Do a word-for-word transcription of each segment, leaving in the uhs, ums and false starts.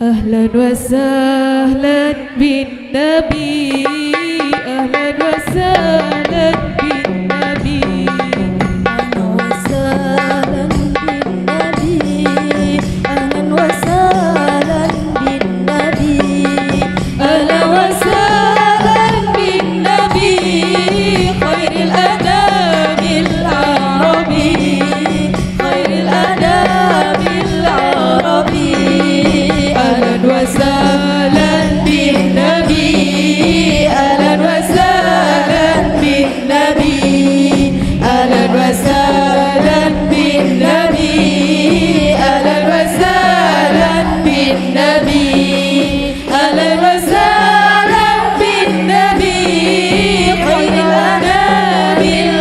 أهلا وسهلا بالنبي أهلا وسهلا بالنبي أهلا وسهلا بالنبي أهلا وسهلا بالنبي أهلا وسهلا بالنبي خير الأنام العربي خير الأنام العربي أهلا وسهلا بالنبي أهلا وسهلا بالنبي أهلا وسهلا بالنبي أهلا وسهلا بالنبي أهلا وسهلا بالنبي خير الأنام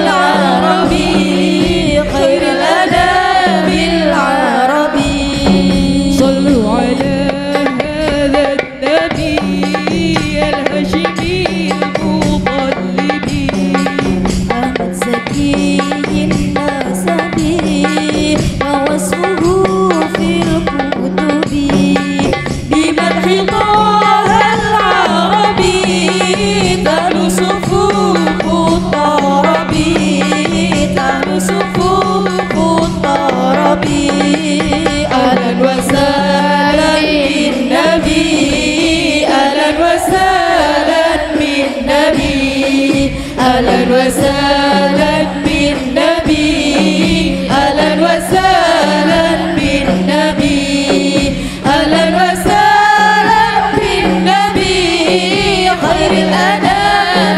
العربي خير الأنام العربي صلوا على هذا النبي الهاشمي المطلبي أحمد زكي النسبي ووصفه في الكتب بمدح طه العربي تهلو صفوف الطرب تهلو صفوف الطرب أهلا وسهلا بالنبي أهلا وسهلا بالنبي أهلا وسهلا بالنبي أهلا وسهلا بالنبي أهلا وسهلا بالنبي خير الأنام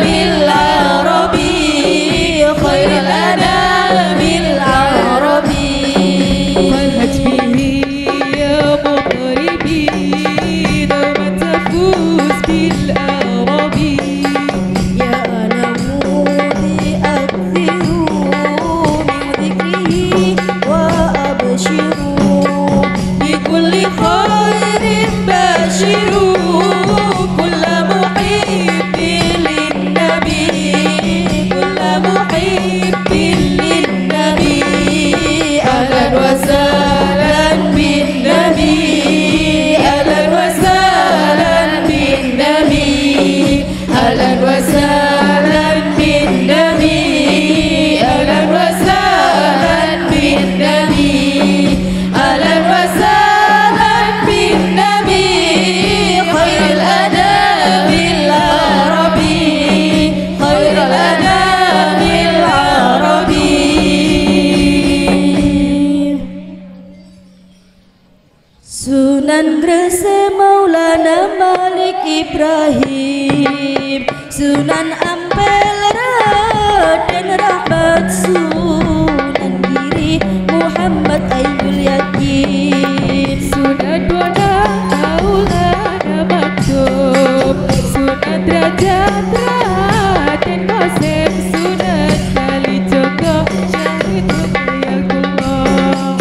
العربي خير الأنام العربي فرحت به يا مطربي دوما تفوز بالأعرابي يا ألموني أكثروا من ذكره وأبشروا بكل خير باشروا كل محب للنبي كل محب للنبي أهلا وسهلا بالنبي أهلا وسهلا بالنبي أهلا وسهلا بالنبي أهلا وسهلا بالنبي أهلا وسهلا بالنبي خير الأنام العربي خير الأنام العربي Sunan Gresik Maulana Malik Ibrahim Sunan Ampel Raden Rahmat Sunan Giri Muhammad Ainul Yakin Sunan Bonang Maulana Maktub Sunan Derajat Raden Qasim Sunan Kalijogo Syahid Ruqayyatullah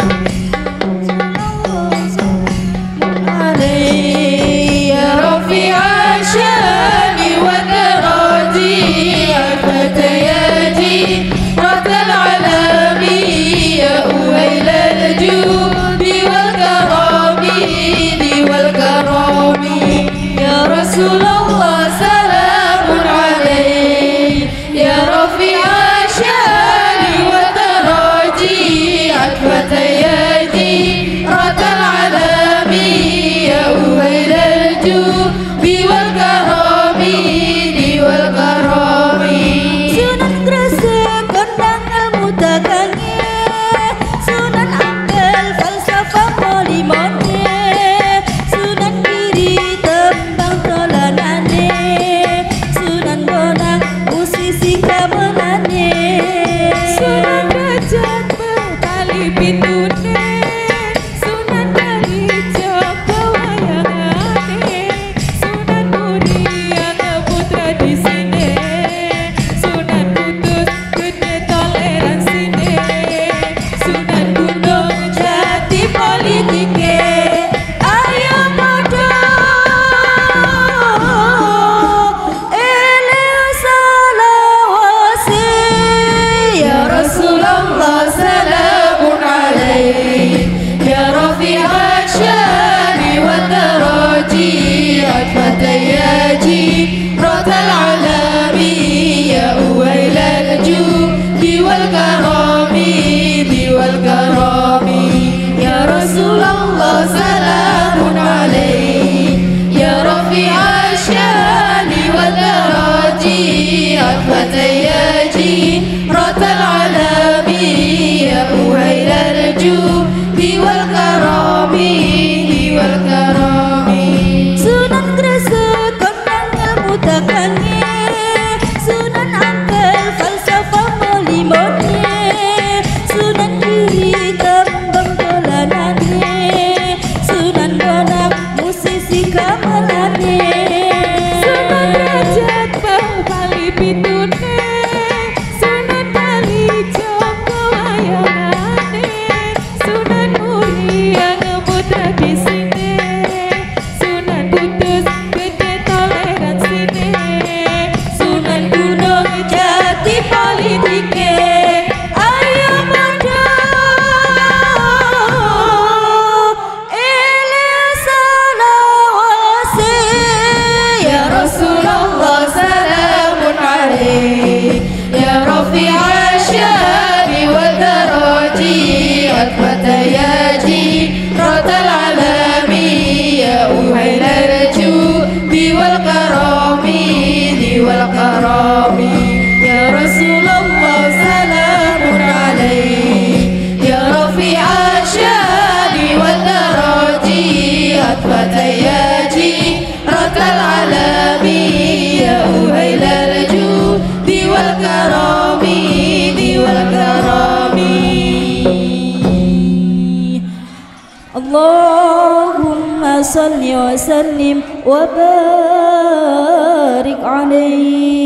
علي يا رفيع الشان والنرادي أطفت يا جيرة العلام يا أهيل الجود والكرام ذي والكرام يا رسول الله سلام عليك يا رفيع الشان والدرج أطفت يا جيرة العلام يا أهيل الجود والكرام ذي والكرام اللهم صل وسلم وبارك عليه